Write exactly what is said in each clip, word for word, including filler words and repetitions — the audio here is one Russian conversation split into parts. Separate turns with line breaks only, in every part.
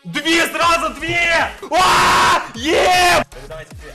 Две сразу, две! А! Ем! Передавайте привет.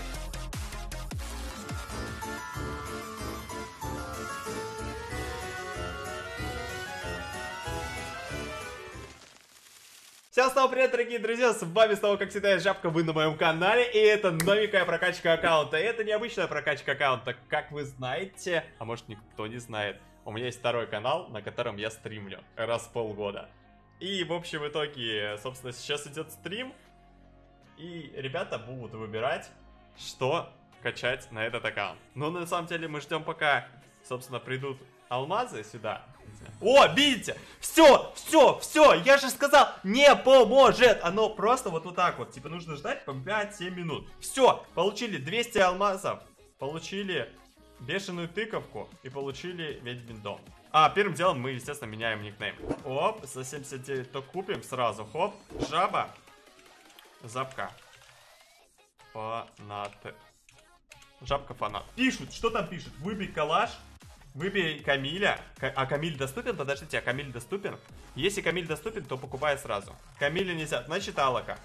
Всем снова привет, дорогие друзья, с вами снова, как всегда, Жабка, вы на моем канале, и это новенькая прокачка аккаунта. И это необычная прокачка аккаунта, как вы знаете, а может никто не знает, у меня есть второй канал, на котором я стримлю раз в полгода. И в общем итоге, собственно, сейчас идет стрим, и ребята будут выбирать, что качать на этот аккаунт. Но на самом деле мы ждем, пока, собственно, придут алмазы сюда. О, видите? Все, все, все, я же сказал, не поможет. Оно просто вот, вот так вот, типа нужно ждать по пять-семь минут. Все, получили двести алмазов, получили бешеную тыковку и получили ведьмин дом. А, первым делом мы, естественно, меняем никнейм. Оп, за семьдесят девять то купим сразу. Хоп, жаба. Запка. Фанат. Жабка фанат. Пишут, что там пишут? Выбей калаш. Выбей Камиля. А Камиль доступен? Подождите, а Камиль доступен? Если Камиль доступен, то покупай сразу. Камиля нельзя. Значит, Алака.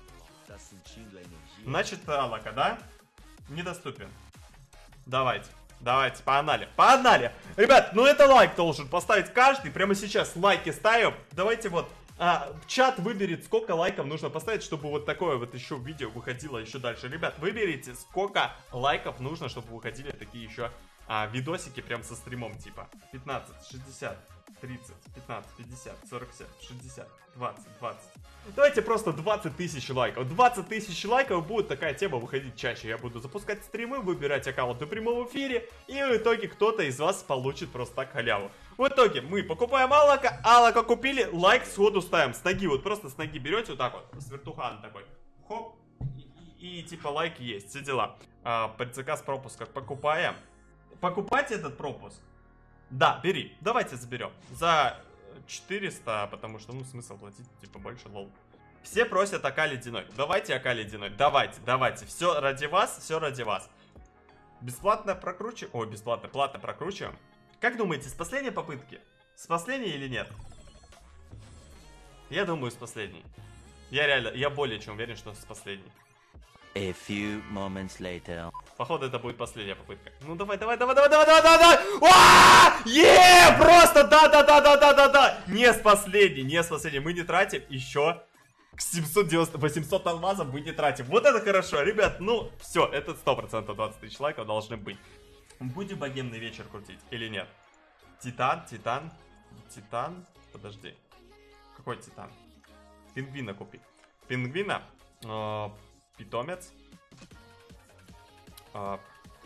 Значит, Алака, да? Недоступен. Давайте. Давайте, погнали. Погнали! Ребят, ну это лайк должен поставить каждый. Прямо сейчас лайки ставим. Давайте вот а, чат выберет, сколько лайков нужно поставить, чтобы вот такое вот еще видео выходило еще дальше. Ребят, выберите, сколько лайков нужно, чтобы выходили такие еще а, видосики прям со стримом типа пятнадцать, шестьдесят, тридцать, пятнадцать, пятьдесят, сорок семь, шестьдесят, двадцать, двадцать. Давайте просто двадцать тысяч лайков. двадцать тысяч лайков, будет такая тема выходить чаще. Я буду запускать стримы, выбирать аккаунты в прямом эфире. И в итоге кто-то из вас получит просто так халяву. В итоге мы покупаем Алака. Алака купили, лайк сходу ставим. С ноги, вот просто с ноги берете вот так вот. С вертухан такой. Хоп. И, и, и типа лайк есть, все дела. А, предзаказ пропуска покупаем. Покупать этот пропуск? Да, бери. Давайте заберем. За четыреста, потому что, ну, смысл платить, типа, больше, лол. Все просят АК ледяной. Давайте АК ледяной. Давайте, давайте. Все ради вас, все ради вас. Бесплатно прокручиваем. Ой, бесплатно, платно прокручиваем. Как думаете, с последней попытки? С последней или нет? Я думаю, с последней. Я реально, я более чем уверен, что с последней.
A few moments later.
Походу, это будет последняя попытка. Ну давай, давай, давай, давай, давай, давай, давай, давай! А! Е! Просто да, да, да, да, да, да, да! Не с последней, не с последней. Мы не тратим еще семьсот девяносто, восемьсот алмазов мы не тратим. Вот это хорошо, ребят. Ну, все, это сто процентов двадцать тысяч лайков должны быть. Будем богемный вечер крутить или нет? Титан, Титан, Титан. Подожди. Какой Титан? Пингвина купи. Пингвина. Э, питомец. Uh,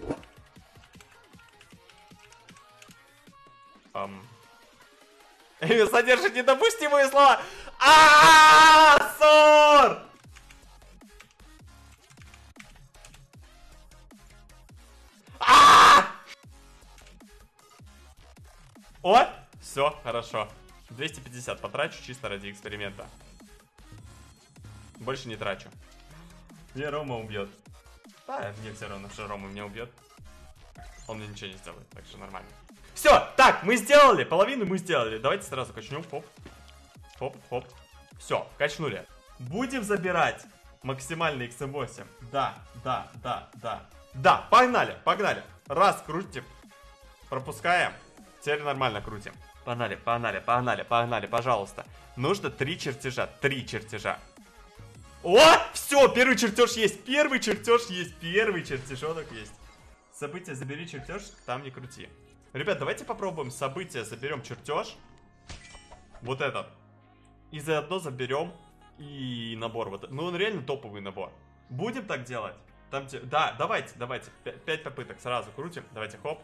um. Содержит недопустимые слова. А, ссор! А! О, все, хорошо. двести пятьдесят потрачу чисто ради эксперимента. Больше не трачу. Мне Рома убьет. Да, мне все равно, что Рома меня убьет. Он мне ничего не сделает, так что нормально. Все, так, мы сделали, половину мы сделали. Давайте сразу качнем, хоп. Хоп, хоп. Все, качнули. Будем забирать максимальный икс эм восемь. Да, да, да, да. Да, погнали, погнали. Раз, крутим. Пропускаем. Теперь нормально крутим. Погнали, погнали, погнали, погнали, пожалуйста. Нужно три чертежа, три чертежа. О, все, первый чертеж есть, первый чертеж есть, первый чертежонок есть. Событие, забери чертеж, там не крути. Ребят, давайте попробуем событие, заберем чертеж. Вот этот. И заодно заберем и набор. Вот. Ну, он реально топовый набор. Будем так делать? Там, да, давайте, давайте. Пять попыток сразу крутим. Давайте, хоп.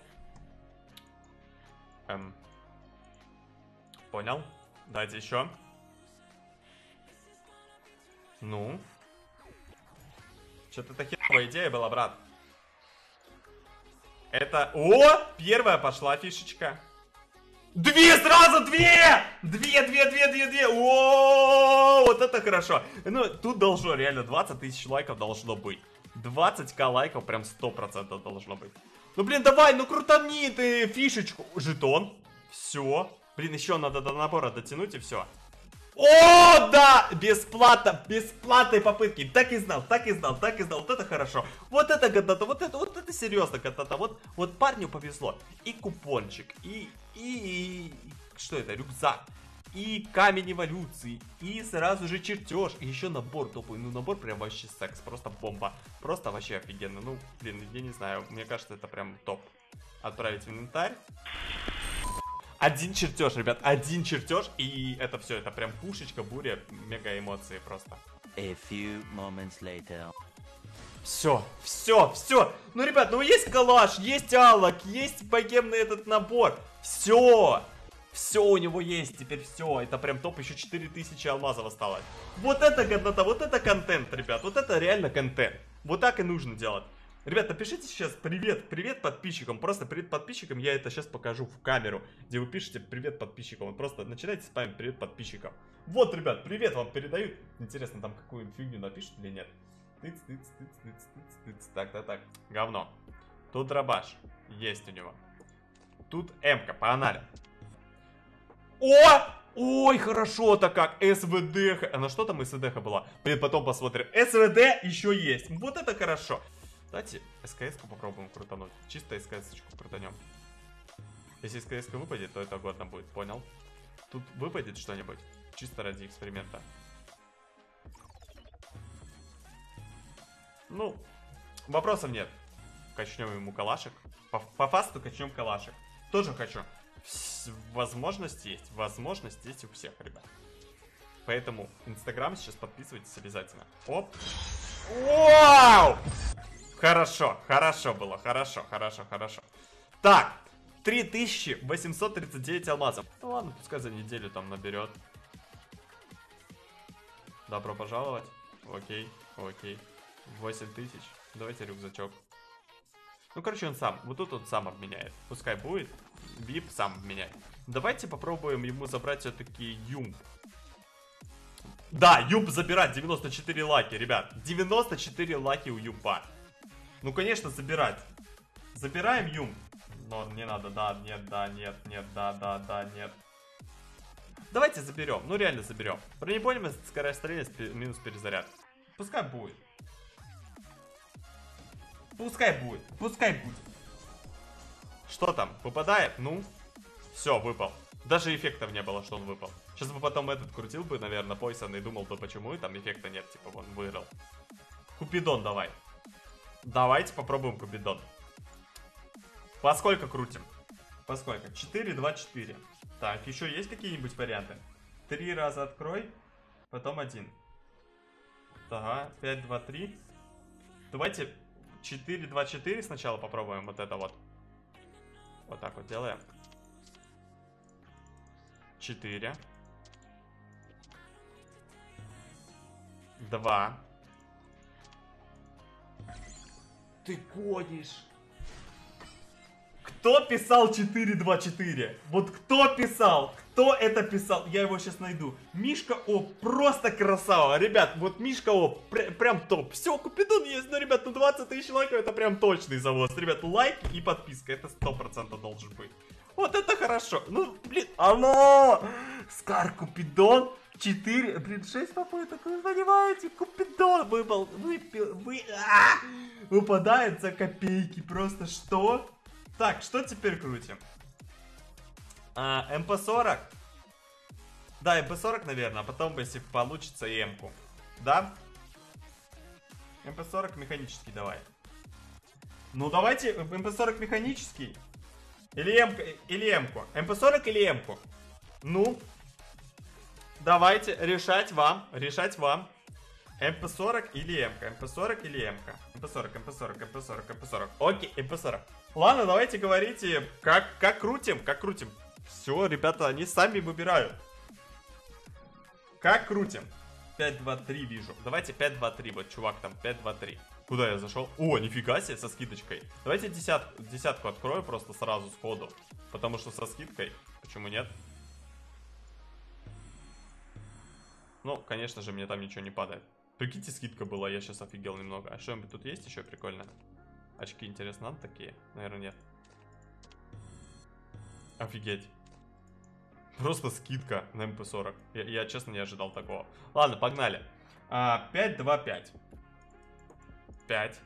Эм. Понял. Давайте еще. Ну. Что-то это херовая идея была, брат. Это... О! Первая пошла фишечка. Две сразу! Две! Две, две, две, две, две! О, вот это хорошо. Ну, тут должно реально двадцать тысяч лайков должно быть. двадцать тысяч лайков прям сто процентов должно быть. Ну, блин, давай, ну крутани ты фишечку. Жетон. Все. Блин, еще надо до набора дотянуть и все. О, да! Бесплатно! Бесплатные попытки! Так и знал, так и знал, так и знал. Вот это хорошо. Вот это годнота, вот это, вот это серьезно годнота. Вот, вот парню повезло. И купончик, и, и, и... Что это? Рюкзак. И камень эволюции. И сразу же чертеж. И еще набор топовый. Ну, набор прям вообще секс. Просто бомба. Просто вообще офигенно. Ну, блин, я не знаю. Мне кажется, это прям топ. Отправить в инвентарь. Один чертеж, ребят, один чертеж, и это все, это прям пушечка, буря, мега эмоции просто.
A few moments later.
Все, все, все. Ну, ребят, ну есть калаш, есть алок, есть богемный этот набор. Все, все у него есть, теперь все. Это прям топ, еще четыре тысячи алмазов осталось. Вот это годнота, вот это контент, ребят, вот это реально контент. Вот так и нужно делать. Ребят, напишите сейчас привет, привет подписчикам. Просто привет подписчикам, я это сейчас покажу в камеру, где вы пишете привет подписчикам. Вот просто начинайте спамить привет подписчикам. Вот, ребят, привет вам передают. Интересно, там какую фигню напишут или нет. Тыц, тыц, тыц, тыц, тыц, тыц. Так, так, так. Говно. Тут дробаш. Есть у него. Тут эмка, погнали. О! Ой, хорошо-то как. СВД. А на что там СВД была? Блин, потом посмотрим. СВД еще есть. Вот это хорошо. Давайте СКС-ку попробуем крутануть. Чисто СКС-очку крутанем. Если СКС-ка выпадет, то это годно будет, понял? Тут выпадет что-нибудь. Чисто ради эксперимента. Ну, вопросов нет. Качнем ему калашек. По, по фасту качнем калашек. Тоже хочу. Возможность есть. Возможность есть у всех, ребят. Поэтому Инстаграм сейчас подписывайтесь обязательно. Оп. Вау! Хорошо, хорошо было, хорошо, хорошо, хорошо. Так, три тысячи восемьсот тридцать девять алмазов. Ну ладно, пускай за неделю там наберет. Добро пожаловать. Окей, окей. восемь тысяч. Давайте рюкзачок. Ну, короче, он сам. Вот тут он сам обменяет. Пускай будет. Бип сам обменяет. Давайте попробуем ему забрать все-таки юмп. Да, юмп забирать. девяносто четыре лаки, ребят. девяносто четыре лаки у юмпа. Ну, конечно, забирать. Забираем юм. Но не надо, да, нет, да, нет, нет, да, да, да, нет. Давайте заберем. Ну, реально заберем. Бронепонимость, скорострельность, минус перезаряд. Пускай будет. Пускай будет. Пускай будет. Что там? Выпадает? Ну. Все, выпал. Даже эффектов не было, что он выпал. Сейчас бы потом этот крутил бы, наверное, Пойсон и думал бы, почему и там эффекта нет. Типа, он выиграл. Купидон давай. Давайте попробуем Купидон. По сколько крутим? По сколько? четыре, два, четыре. Так, еще есть какие-нибудь варианты? Три раза открой, потом один. Ага, пять, два, три. Давайте четыре, два, четыре сначала попробуем вот это вот. Вот так вот делаем. четыре. два. Ты гонишь. Кто писал четыре два четыре? Вот кто писал? Кто это писал? Я его сейчас найду. Мишка О, просто красава. Ребят, вот Мишка О, пр прям топ. Все, Купидон есть. Но, ребят, ну двадцать тысяч лайков это прям точный завоз. Ребят, лайк и подписка. Это сто процентов должен быть. Вот это хорошо. Ну, блин, оно! Скар Купидон. четыре, блин, шесть попыток, вы понимаете, Купидон выпал, выпил, вы, а, выпадает за копейки, просто что? Так, что теперь крутим? А, эм пэ сорок? Да, эм пэ сорок, наверное, а потом, если получится, и М-ку. Да? эм пэ сорок механический давай. Ну, давайте эм пэ сорок механический. Или М-ку, или М-ку. эм пэ сорок или М-ку? Ну... Давайте решать вам, решать вам. эм пэ сорок или М-ка, эм пэ сорок или М-ка. эм пэ сорок, эм пэ сорок, эм пэ сорок, эм пэ сорок. Окей, эм пэ сорок. Ладно, давайте говорите, как, как крутим, как крутим. Все, ребята, они сами выбирают. Как крутим? пять, два, три вижу. Давайте пять, два, три, вот чувак там, пять, два, три. Куда я зашел? О, нифига себе, со скидочкой. Давайте десятку, десятку открою просто сразу сходу. Потому что со скидкой, почему нет? Ну, конечно же, мне там ничего не падает. Прикиньте, скидка была, я сейчас офигел немного. А что-нибудь тут есть еще прикольно? Очки, интересно, надо такие? Наверное, нет. Офигеть. Просто скидка на эм пэ сорок. Я, я честно не ожидал такого. Ладно, погнали. А, пять, два, пять. пять.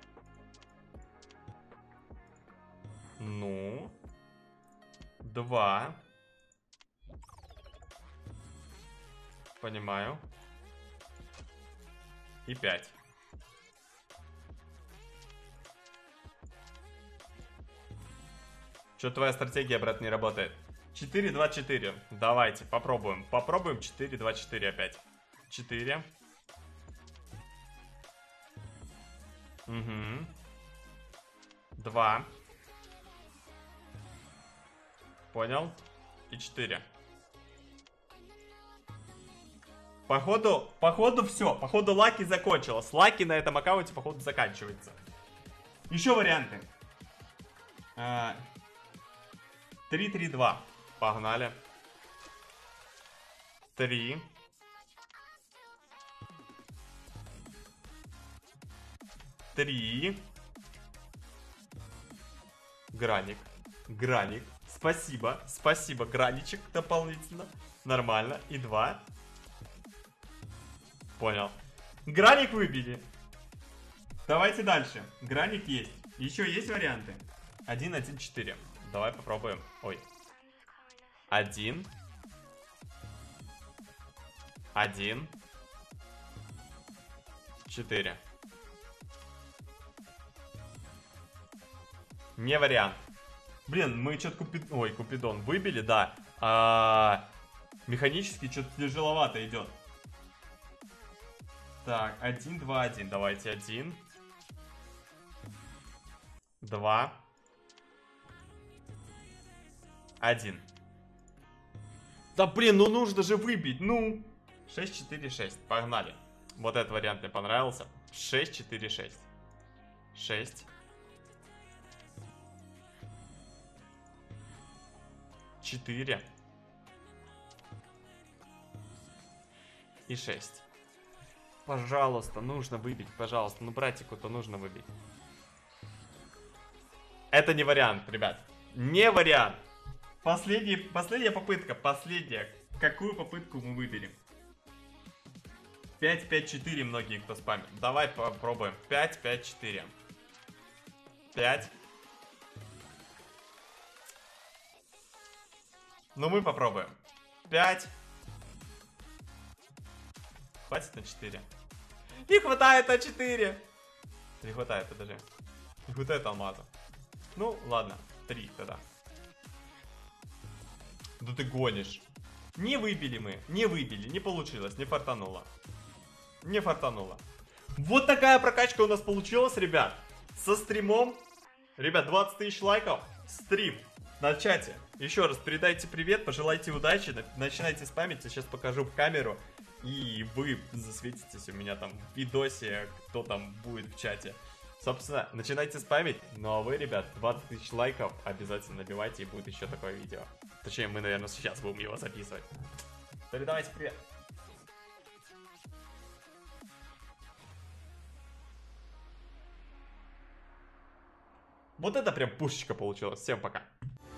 Ну. два. Понимаю. И пять. Что твоя стратегия, брат, не работает? четыре, два, четыре. Давайте, попробуем. Попробуем четыре, два, четыре опять. четыре. Угу. два. Понял. И четыре. Походу, походу все. Походу лаки закончилось. Лаки на этом аккаунте, походу, заканчивается. Еще варианты. три, три, два. Погнали. три. три. Граник. Граник. Спасибо. Спасибо, граничек дополнительно. Нормально. И два. Понял. Граник выбили. Давайте дальше. Граник есть. Еще есть варианты? один, один, четыре. Давай попробуем. Ой. один. один. четыре. Не вариант. Блин, мы что-то купи... Ой, Купидон выбили, да. А... Механически что-то тяжеловато идет. Так, один, два, один. Давайте один. два. один. Да блин, ну нужно же выбить, ну. шесть, четыре, шесть. Погнали. Вот этот вариант мне понравился. шесть, четыре, шесть. шесть. четыре. И шесть. Пожалуйста, нужно выбить, пожалуйста. Ну, братику-то нужно выбить. Это не вариант, ребят. Не вариант. Последний, последняя попытка, последняя. Какую попытку мы выберем? пять, пять, четыре многие кто спамит. Давай попробуем. пять, пять, четыре. пять. Ну мы попробуем. пять. Хватит на четыре. Не хватает на четыре. Не хватает, подожди. Не хватает алмаза. Ну, ладно. три тогда. Да ты гонишь. Не выбили мы. Не выбили. Не получилось. Не фартануло. Не фартануло. Вот такая прокачка у нас получилась, ребят. Со стримом. Ребят, двадцать тысяч лайков. Стрим на чате. Еще раз передайте привет, пожелайте удачи. Начинайте спамить. Я сейчас покажу в камеру. И вы засветитесь у меня там в видосе, кто там будет в чате. Собственно, начинайте спамить. Ну а вы, ребят, двадцать тысяч лайков обязательно набивайте, и будет еще такое видео. Точнее, мы, наверное, сейчас будем его записывать. Передавайте привет. Вот это прям пушечка получилась. Всем пока.